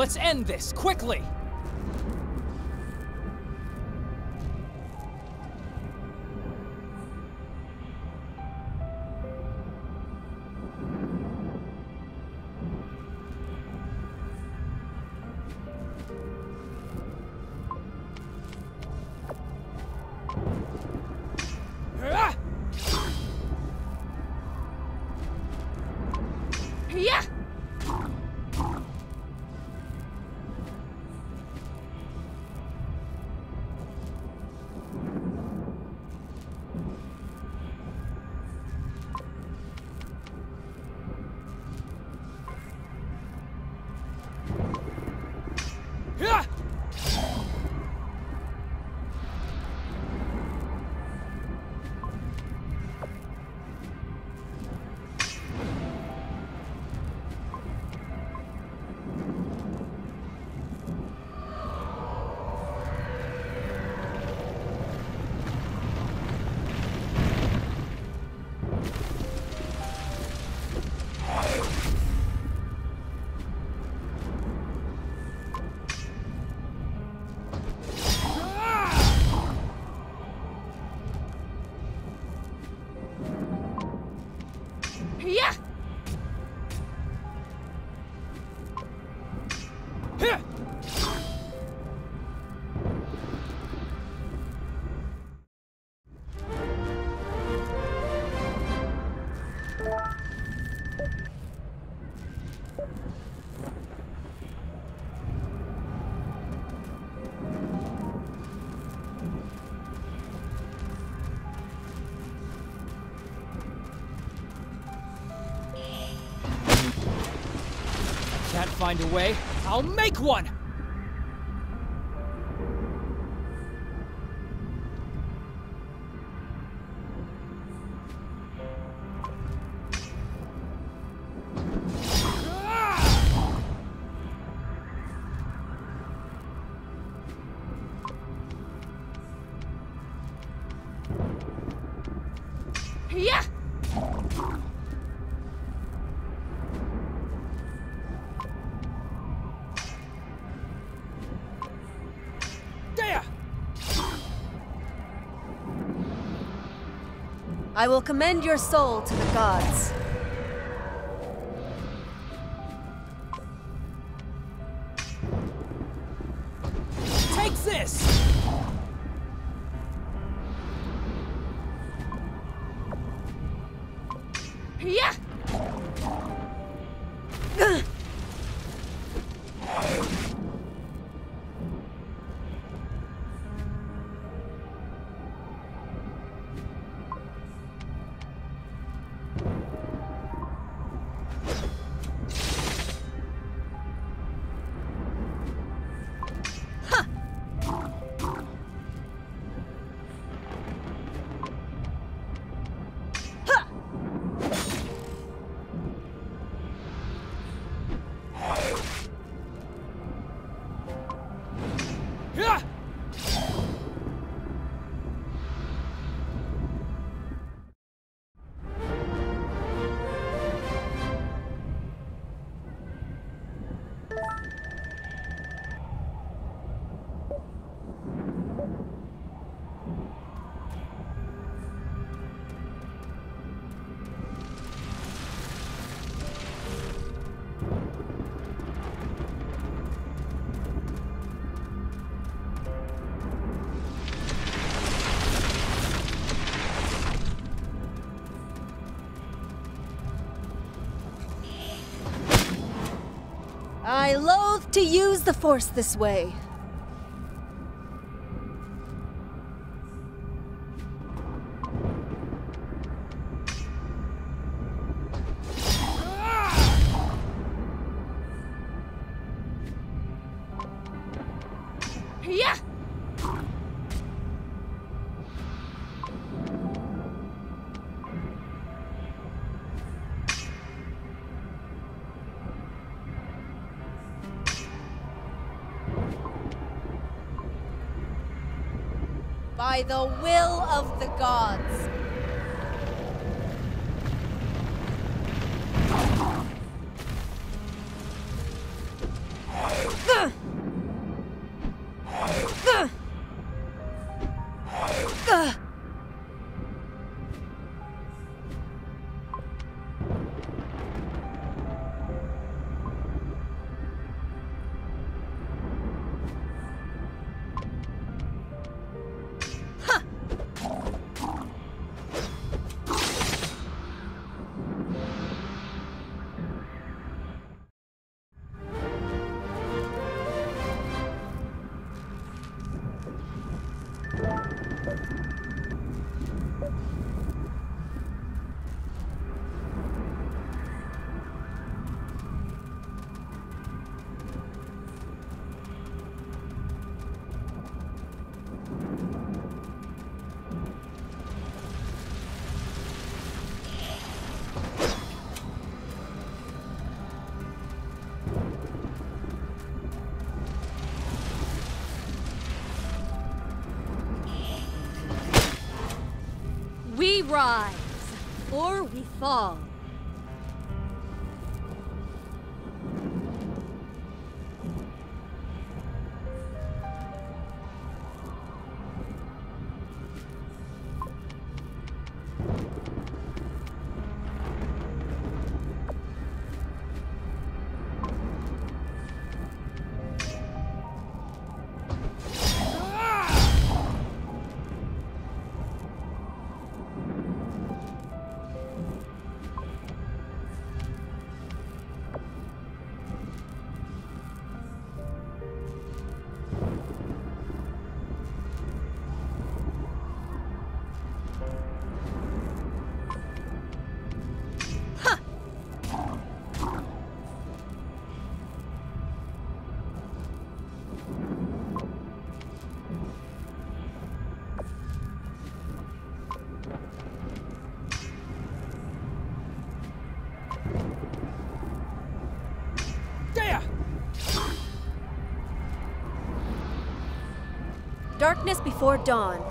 Let's end this, quickly! Yeah! Yeah! Can't find a way? I'll make one! Yeah! There! I will commend your soul to the gods. Take this! Yeah! Yeah! I loathe to use the Force this way. Yeah! By the will of the gods. We rise, or we fall. There! Darkness before dawn.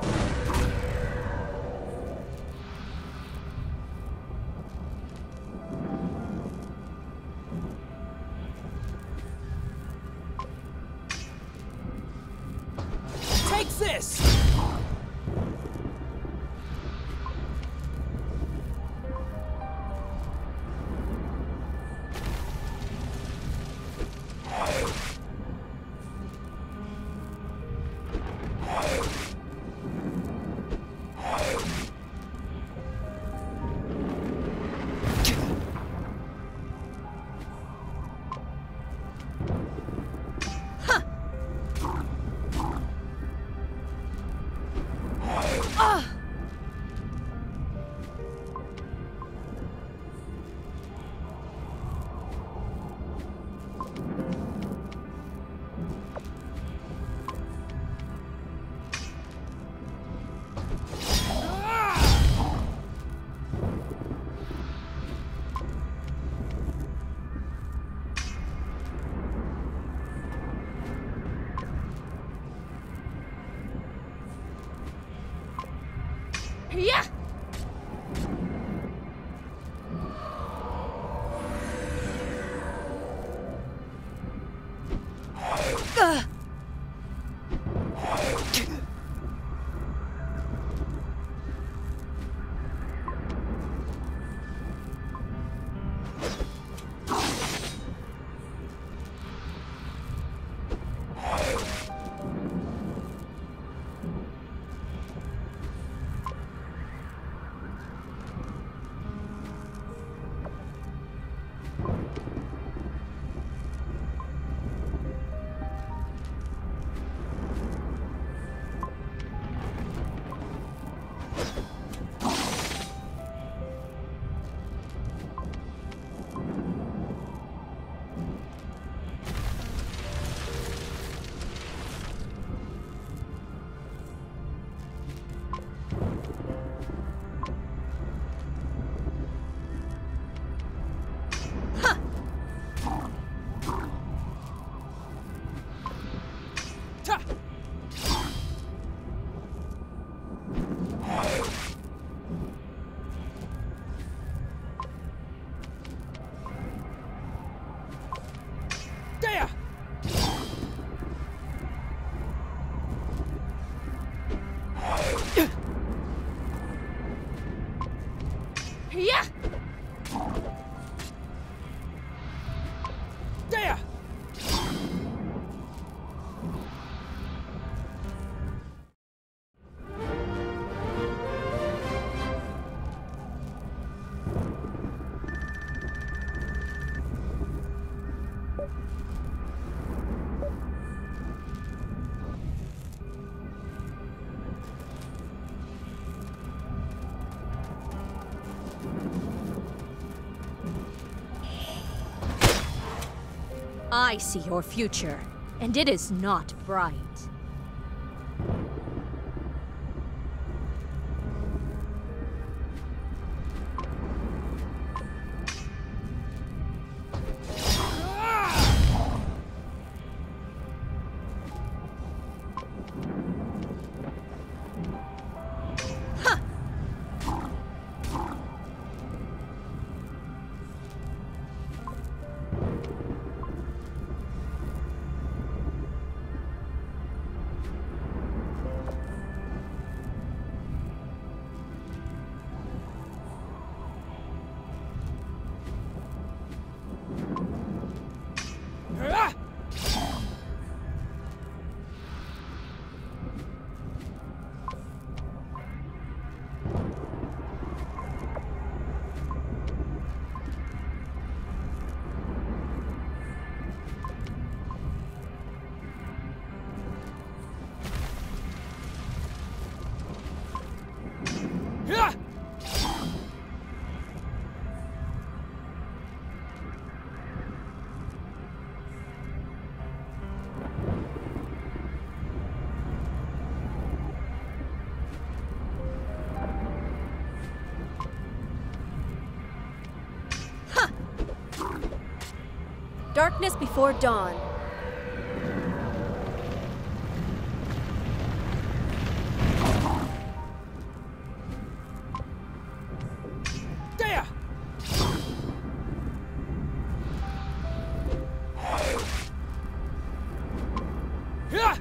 Take this! Yeah! Ta! There! Yeah! There! I see your future, and it is not bright. Darkness before dawn. There! Yeah!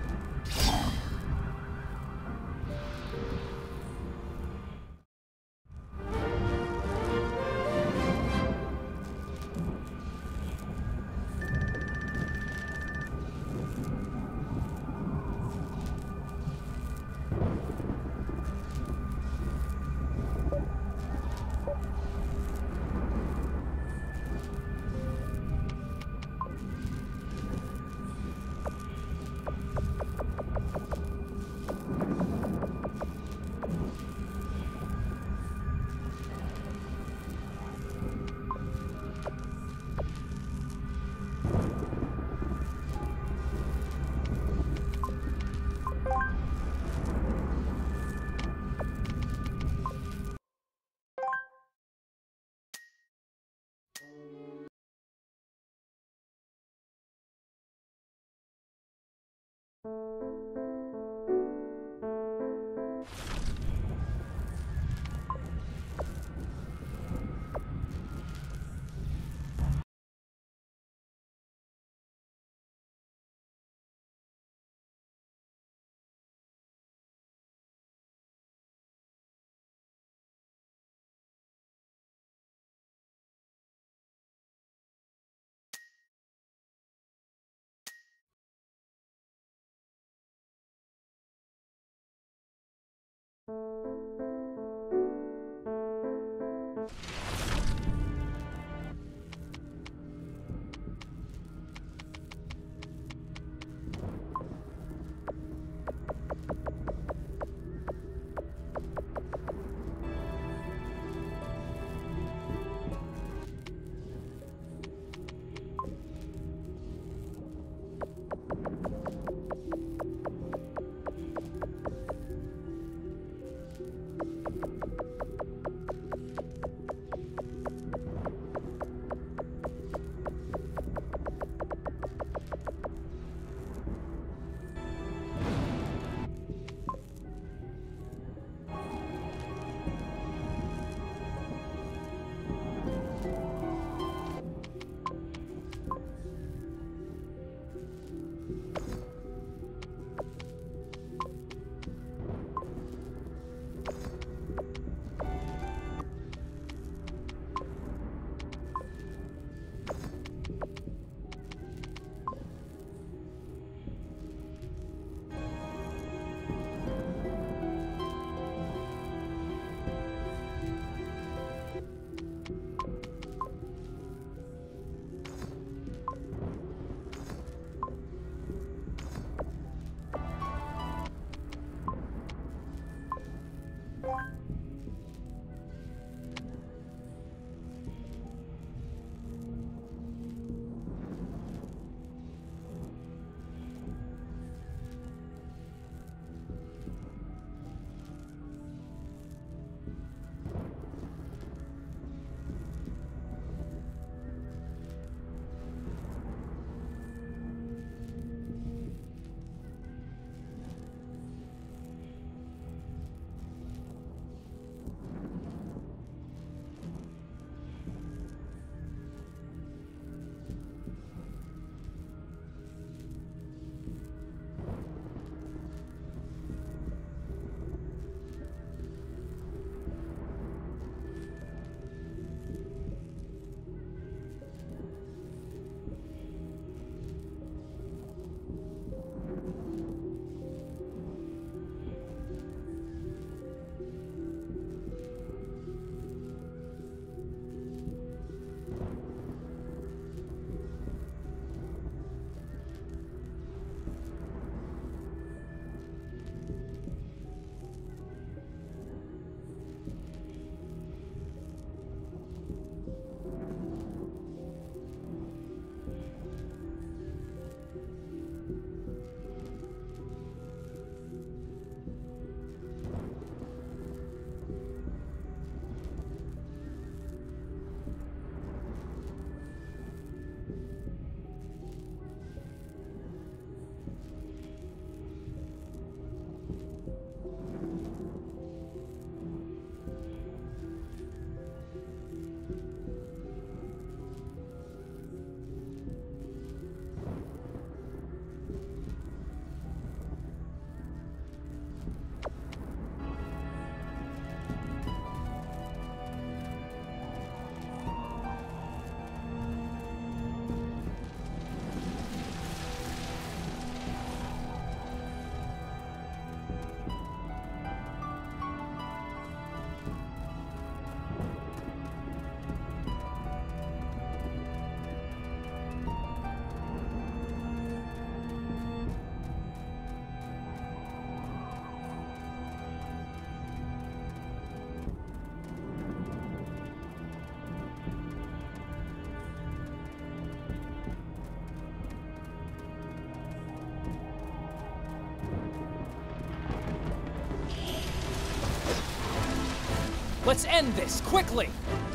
Let's end this, quickly!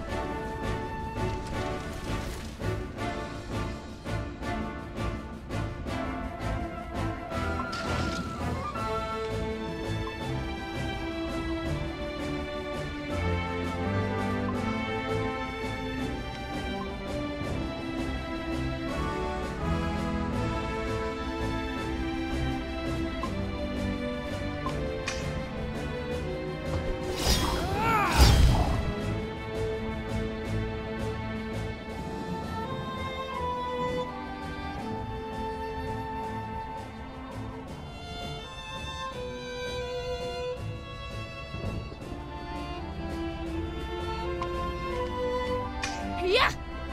Yeah!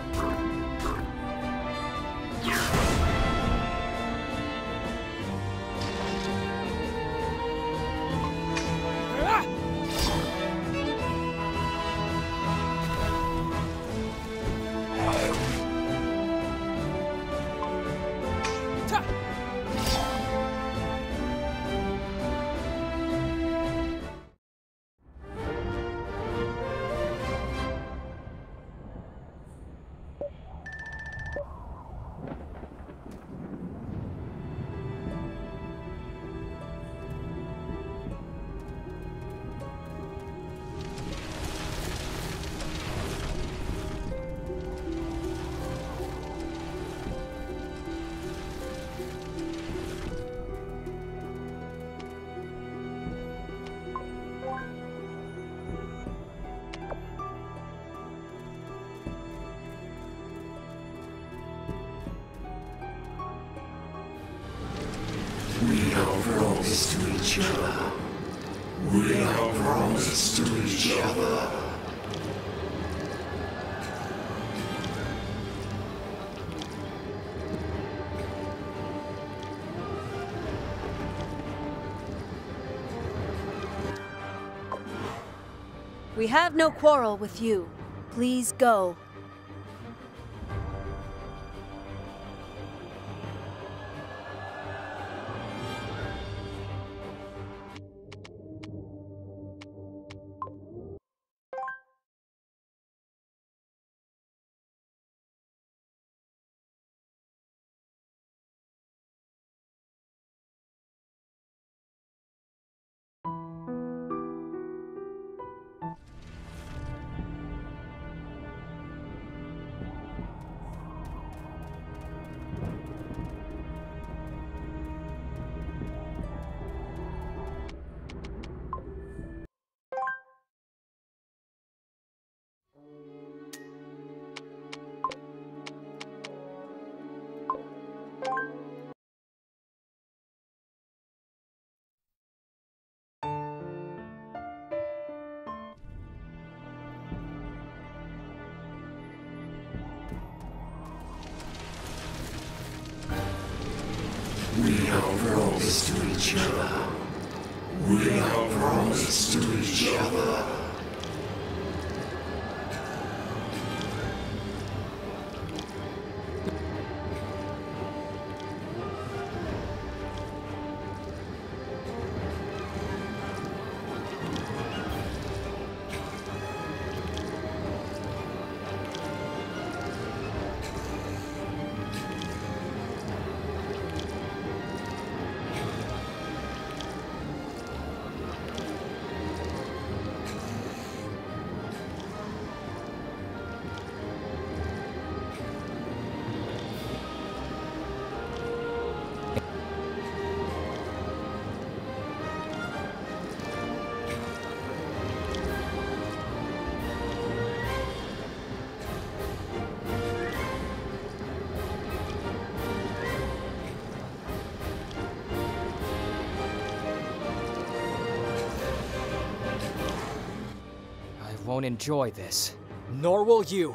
Ah! Ta! We have promised to each other. We have promised to each other. We have no quarrel with you. Please go. We have promised to each other. We have promised to each other. I won't enjoy this. Nor will you.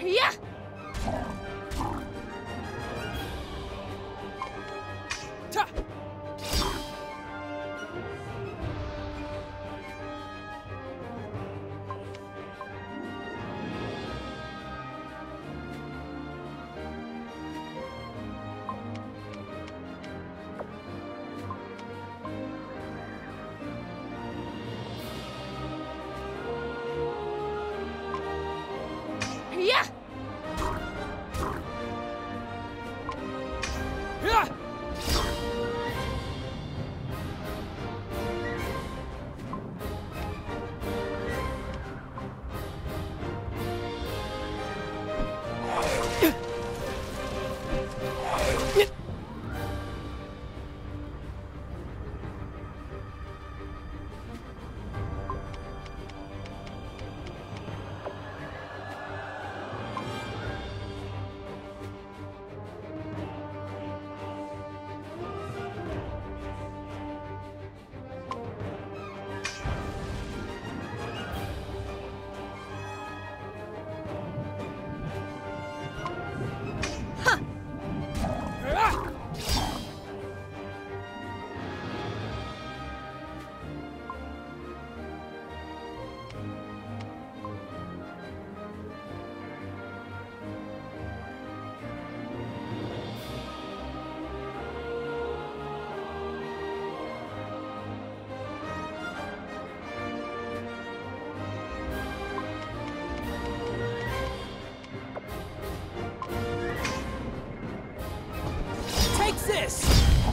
Yeah! Ta! Yeah! Yeah! Take this!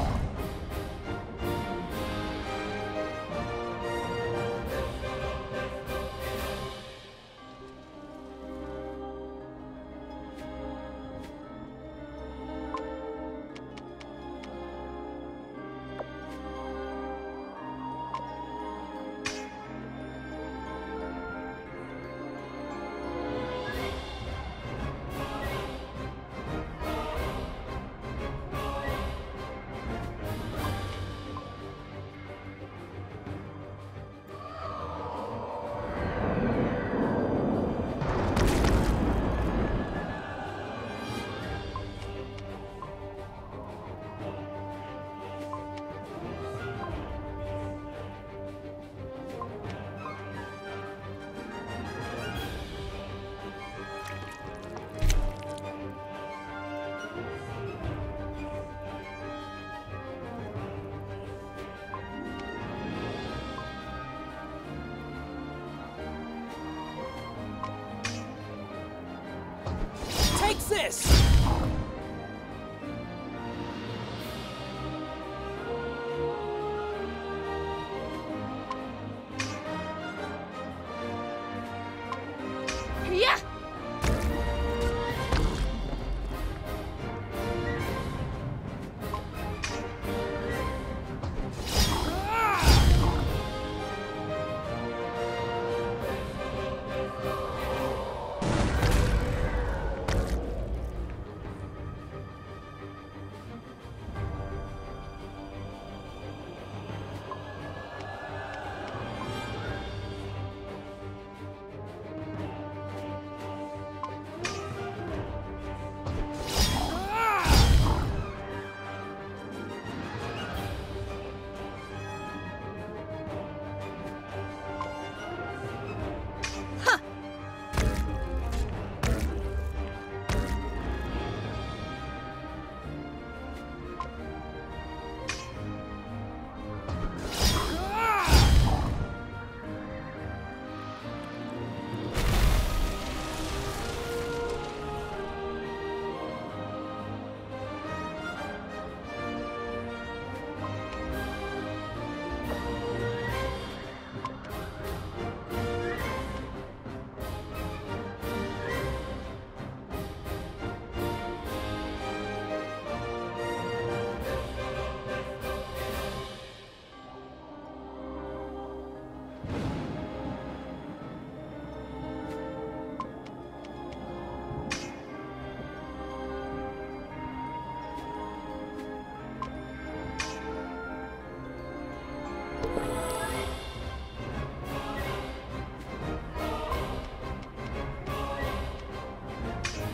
Take this! Yeah!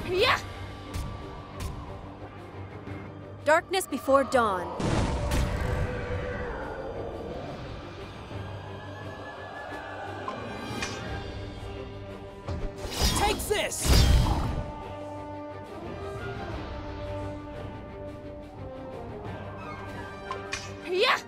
Yeah! Darkness before dawn. Take this! Yeah!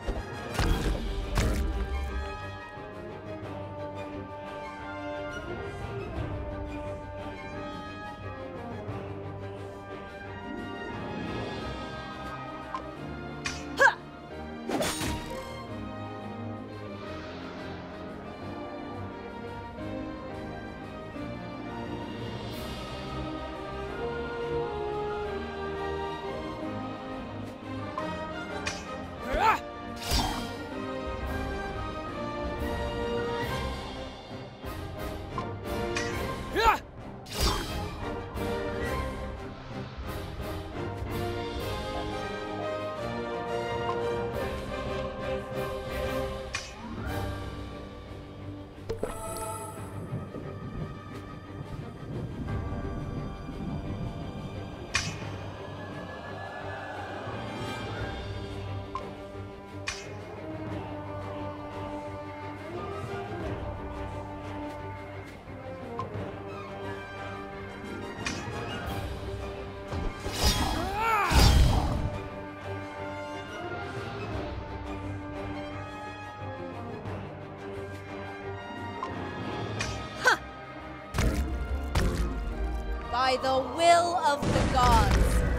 By the will of the gods.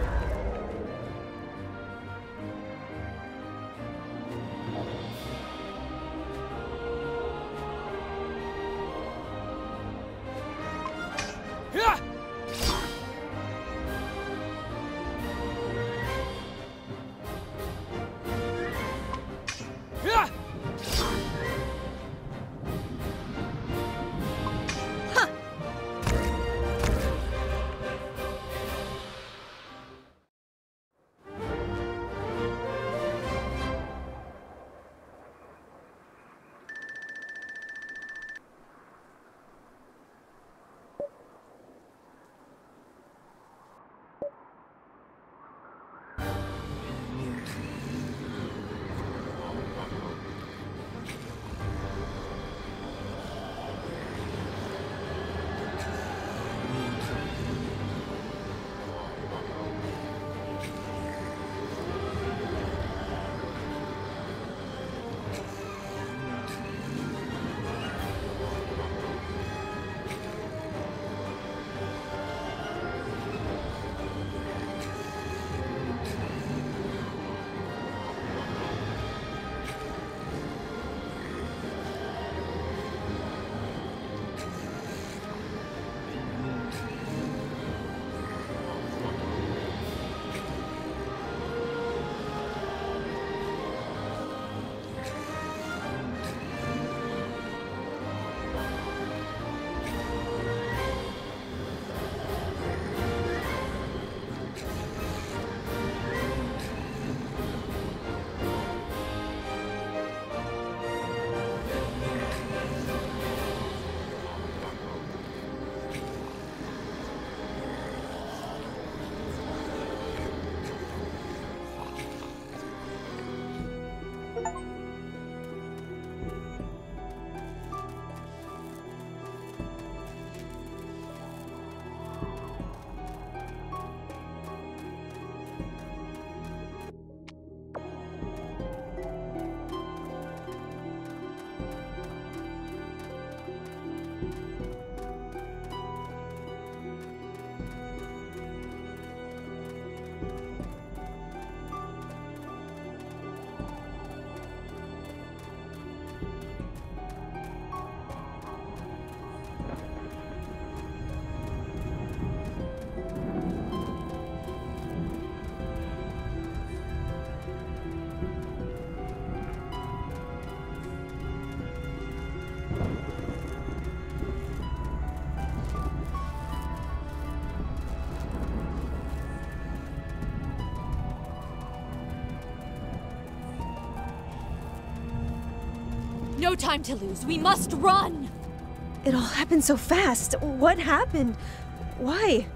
No time to lose. We must run! It all happened so fast. What happened? Why?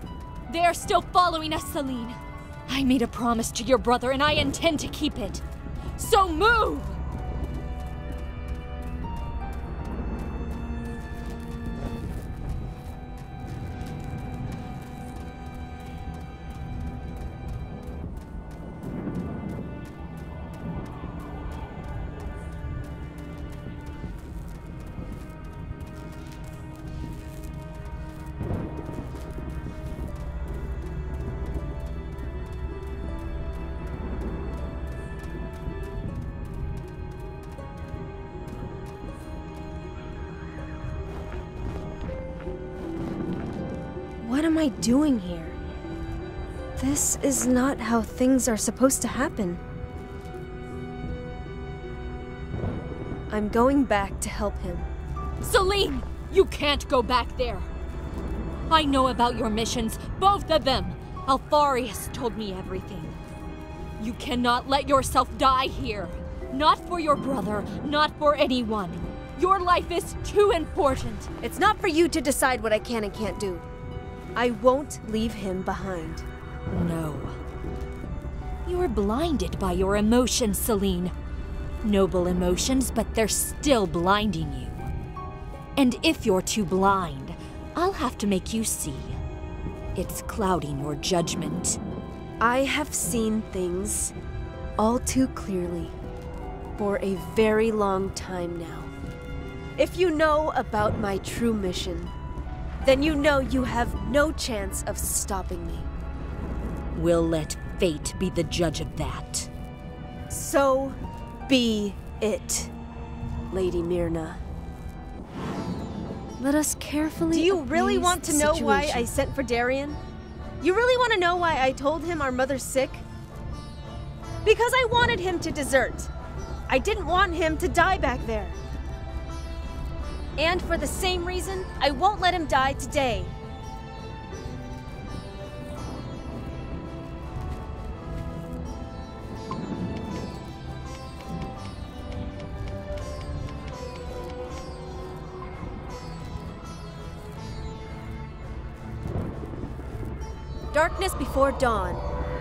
They are still following us, Celine. I made a promise to your brother, and I intend to keep it. So move! What am I doing here? This is not how things are supposed to happen. I'm going back to help him. Celine! You can't go back there! I know about your missions, both of them! Alpharius told me everything. You cannot let yourself die here. Not for your brother, not for anyone. Your life is too important. It's not for you to decide what I can and can't do. I won't leave him behind. No. You're blinded by your emotions, Celine. Noble emotions, but they're still blinding you. And if you're too blind, I'll have to make you see. It's clouding your judgment. I have seen things all too clearly for a very long time now. If you know about my true mission, then you know you have no chance of stopping me. We'll let fate be the judge of that. So be it, Lady Myrna. Let us carefully. Do you really appraise want to the know why I situation. sent for Darien? You really want to know why I told him our mother's sick? Because I wanted him to desert. I didn't want him to die back there. And for the same reason, I won't let him die today. Darkness before dawn.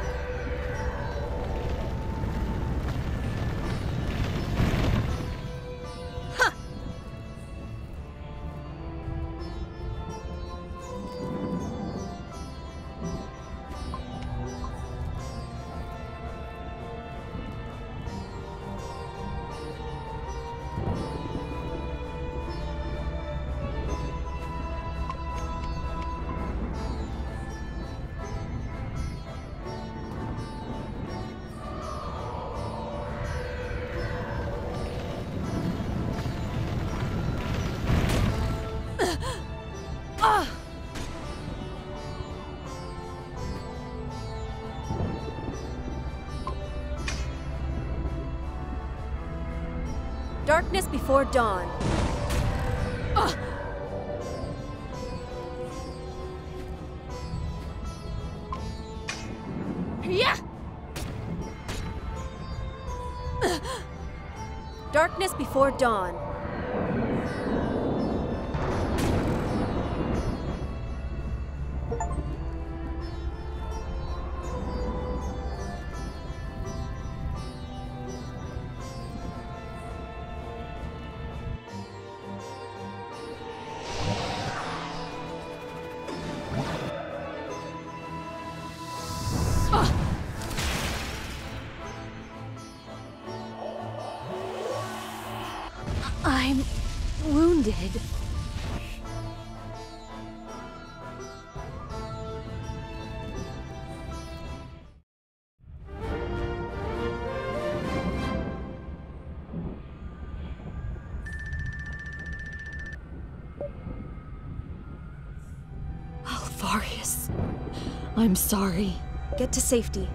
Darkness before dawn. Yeah! Darkness before dawn. I'm wounded. Alpharius, I'm sorry. Get to safety.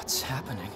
What's happening?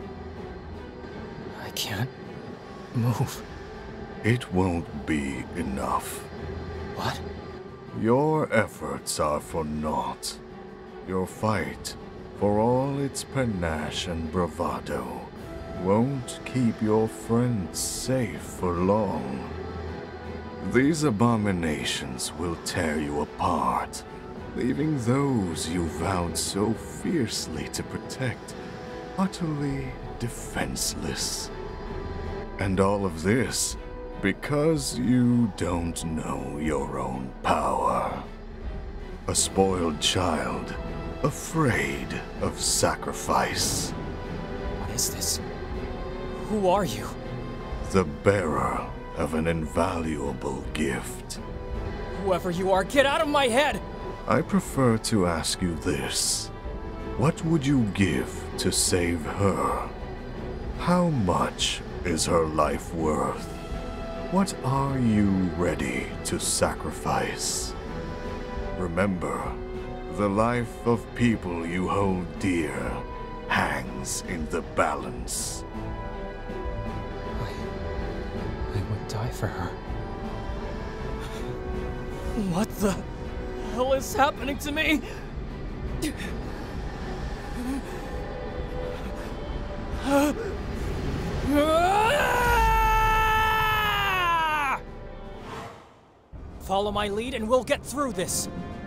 I can't move. It won't be enough. What? Your efforts are for naught. Your fight, for all its panache and bravado, won't keep your friends safe for long. These abominations will tear you apart, leaving those you vowed so fiercely to protect utterly defenseless. And all of this because you don't know your own power. A spoiled child, afraid of sacrifice. What is this? Who are you? The bearer of an invaluable gift. Whoever you are, get out of my head! I prefer to ask you this. What would you give to save her? How much is her life worth? What are you ready to sacrifice? Remember, the life of people you hold dear hangs in the balance. I would die for her. What the hell is happening to me? Follow my lead and we'll get through this.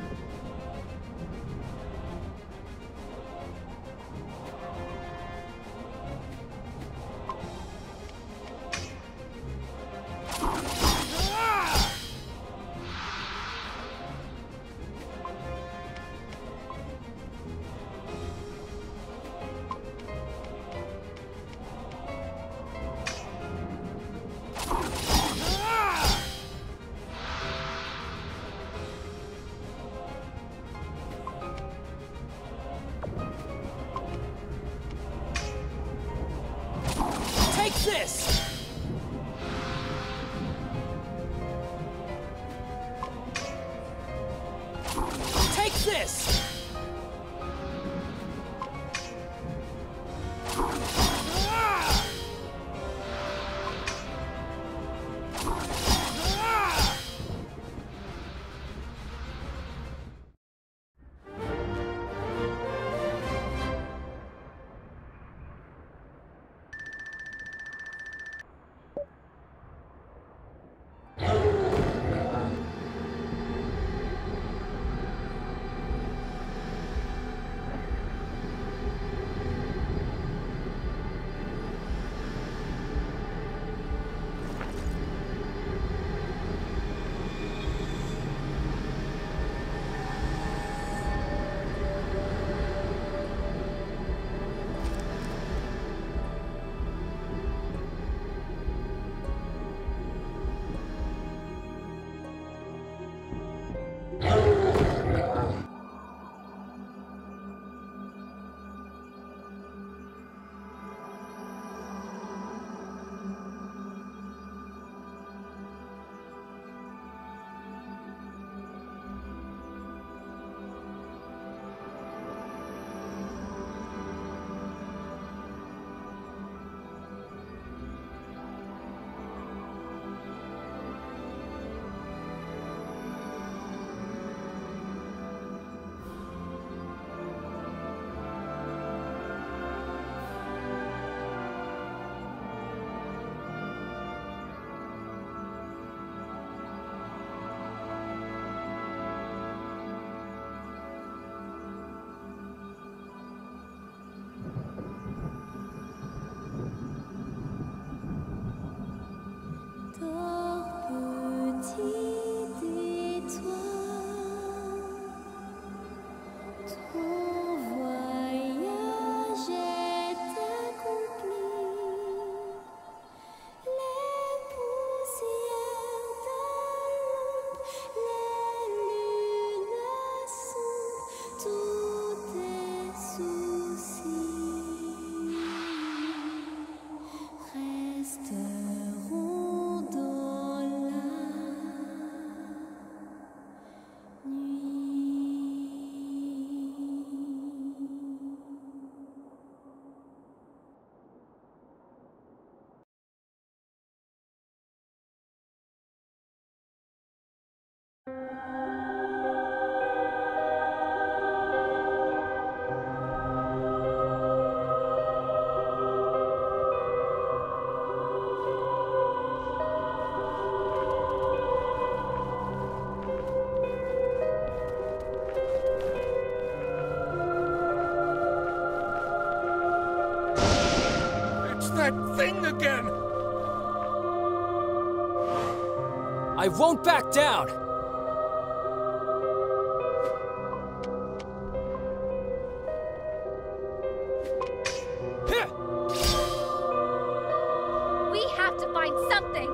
Take this! Take this! That thing again! I won't back down! We have to find something!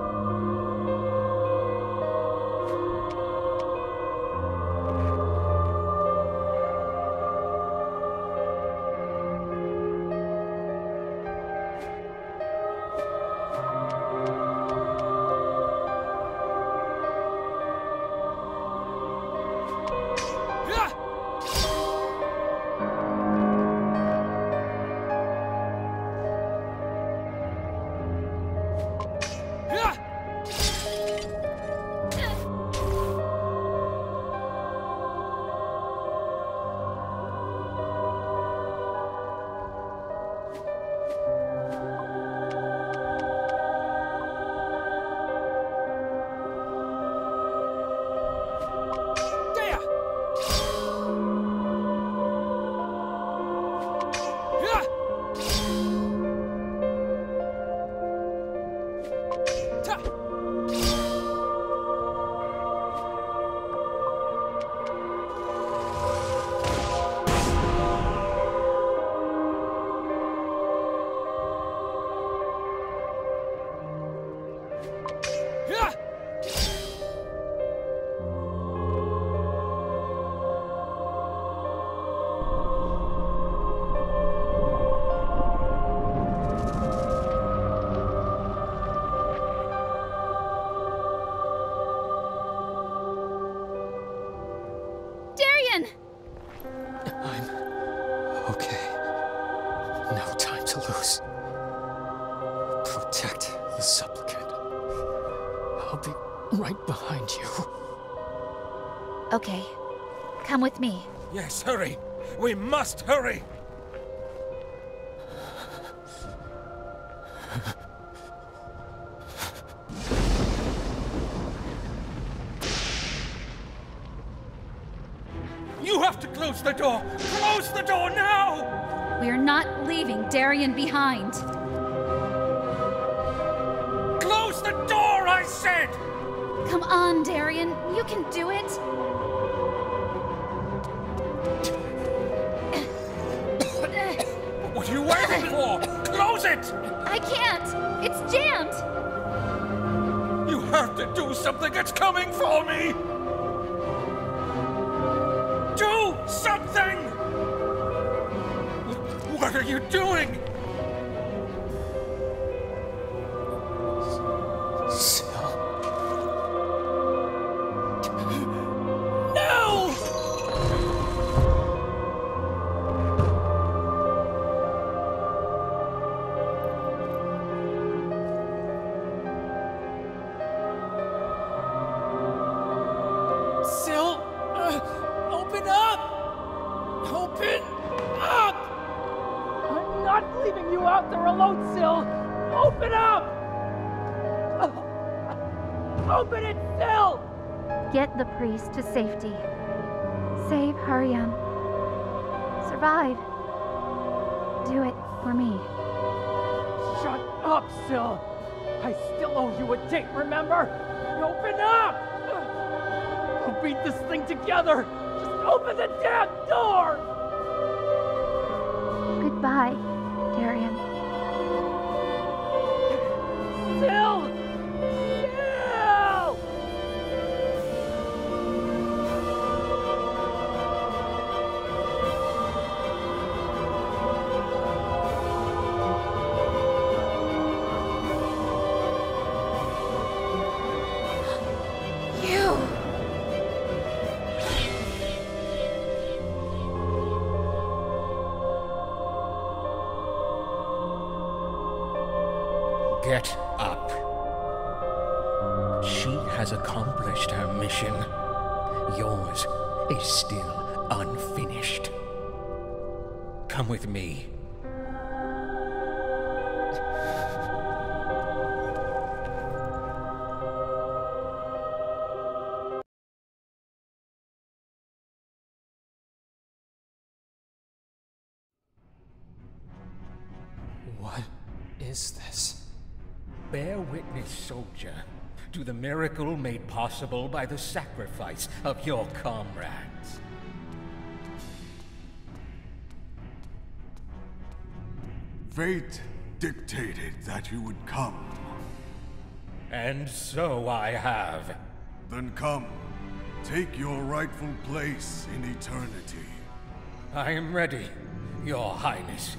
I'm okay. No time to lose. Protect the supplicant. I'll be right behind you. Okay. Come with me. Yes, hurry! We must hurry! You have to close the door! Close the door now! We're not leaving Darien behind. Close the door, I said! Come on, Darien. You can do it. What are you waiting for? Close it! I can't. It's jammed. You have to do something! It's coming for me! Do something! What are you doing? Syl. No! Syl, open up! Open up! I'm not leaving you out there alone, Syl! Open up! Open it, Syl! Get the priest to safety. Save Hariam. Survive. Do it for me. Shut up, Syl! I still owe you a date, remember? Open up! We'll beat this thing together! Just open the damn door! Goodbye, Darien. Syl! Syl! You! Get up. She has accomplished her mission. Yours is still unfinished. Come with me. What is this? Bear witness, soldier, to the miracle made possible by the sacrifice of your comrades. Fate dictated that you would come. And so I have. Then come, take your rightful place in eternity. I am ready, Your Highness.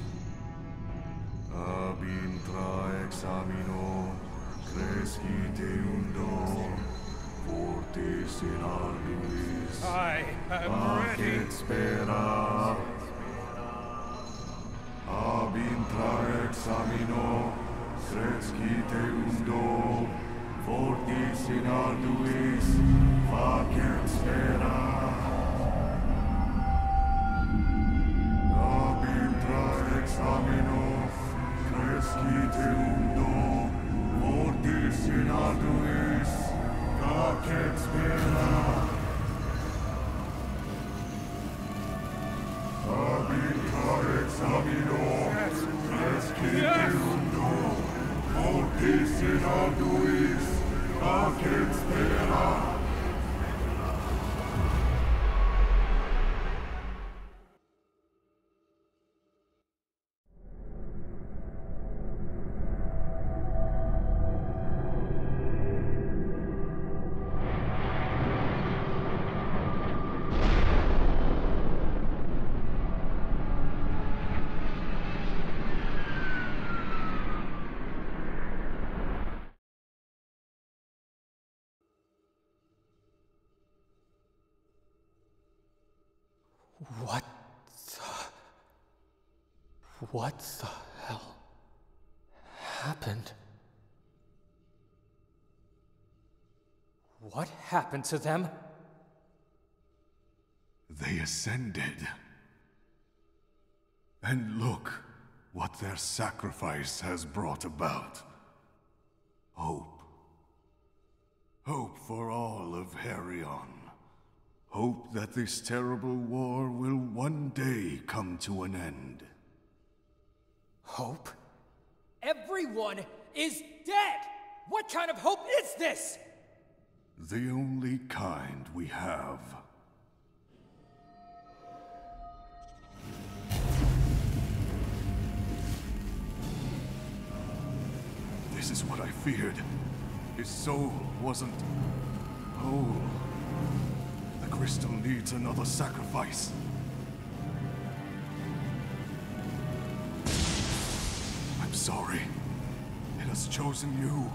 Ab intra examino, crescite undo, fortis in arduis. I am ready. Spera. Ab intra examino, crescite undo, fortis in arduis, facet spera. Ab intra examino, crescite undo, fortis in arduis, facet spera. Ab intra examino, crescite undo, fortis in arduis, facet spera. What the hell happened? What happened to them? They ascended. And look what their sacrifice has brought about. Hope. Hope for all of Herion. Hope that this terrible war will one day come to an end. Hope? Everyone is dead! What kind of hope is this? The only kind we have. This is what I feared. His soul wasn't whole. The crystal needs another sacrifice. I'm sorry. It has chosen you.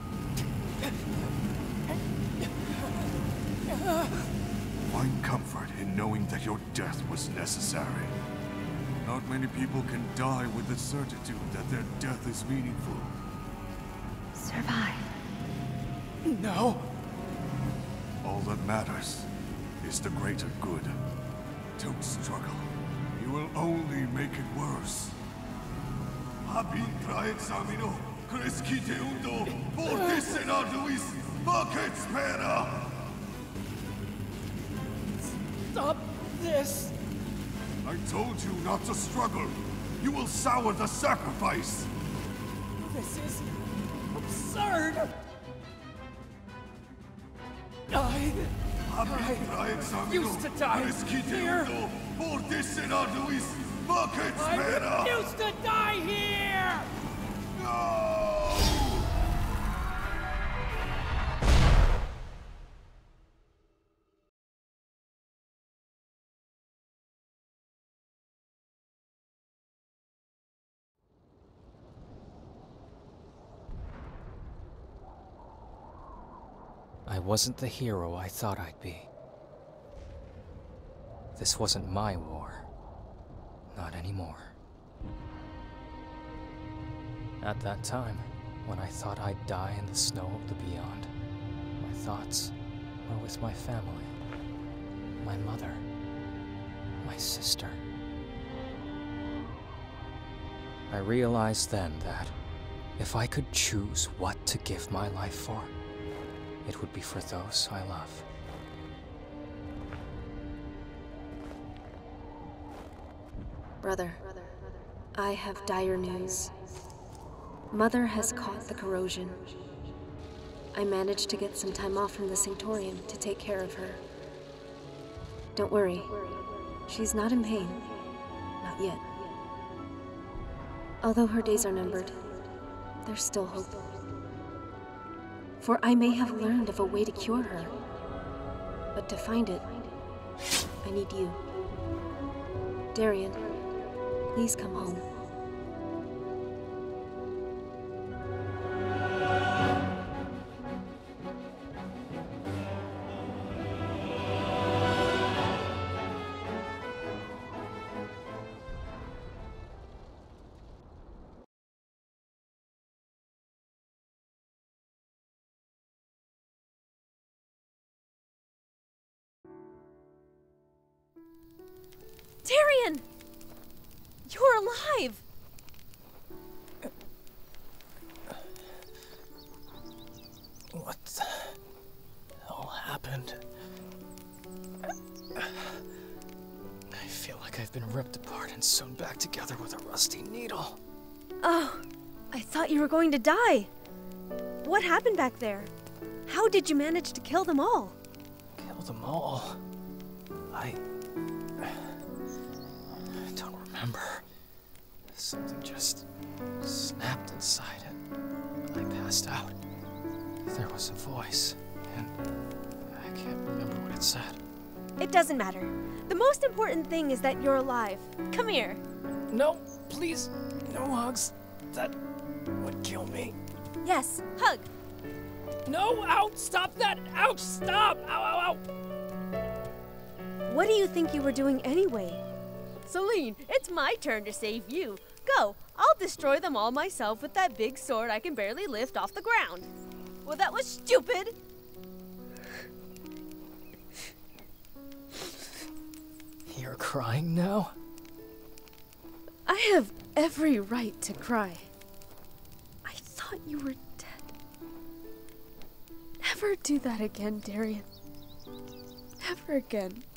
Find comfort in knowing that your death was necessary. Not many people can die with the certitude that their death is meaningful. Survive. No. All that matters is the greater good. Don't struggle. You will only make it worse. Ab intra examino, crescite undo, fortis in arduis, facet spera! Stop this! I told you not to struggle. You will sour the sacrifice. This is absurd! I used to die here! Fortis in arduis, facet I spera! refuse to die here! No! I wasn't the hero I thought I'd be. This wasn't my war. Not anymore. At that time, when I thought I'd die in the snow of the beyond, I thoughts were with my family, my mother, my sister. I realized then that if I could choose what to give my life for, it would be for those I love. Brother, I have dire news. Mother has caught the corrosion. I managed to get some time off from the Sanctorium to take care of her. Don't worry, she's not in pain. Not yet. Although her days are numbered, there's still hope. For I may have learned of a way to cure her. But to find it, I need you. Darien, please come home. Darien! You're alive! What the hell happened? I feel like I've been ripped apart and sewn back together with a rusty needle. Oh, I thought you were going to die. What happened back there? How did you manage to kill them all? Kill them all? I don't remember. Something just snapped inside it. I passed out. There was a voice, and I can't remember what it said. It doesn't matter. The most important thing is that you're alive. Come here. No, please, no hugs. That would kill me. Yes, hug. No, ow, stop that! Ouch, stop! Ow, ow, ow! What do you think you were doing anyway? Celine, it's my turn to save you. Go, I'll destroy them all myself with that big sword I can barely lift off the ground. Well, that was stupid. You're crying now? I have every right to cry. I thought you were dead. Never do that again, Darien. Never again.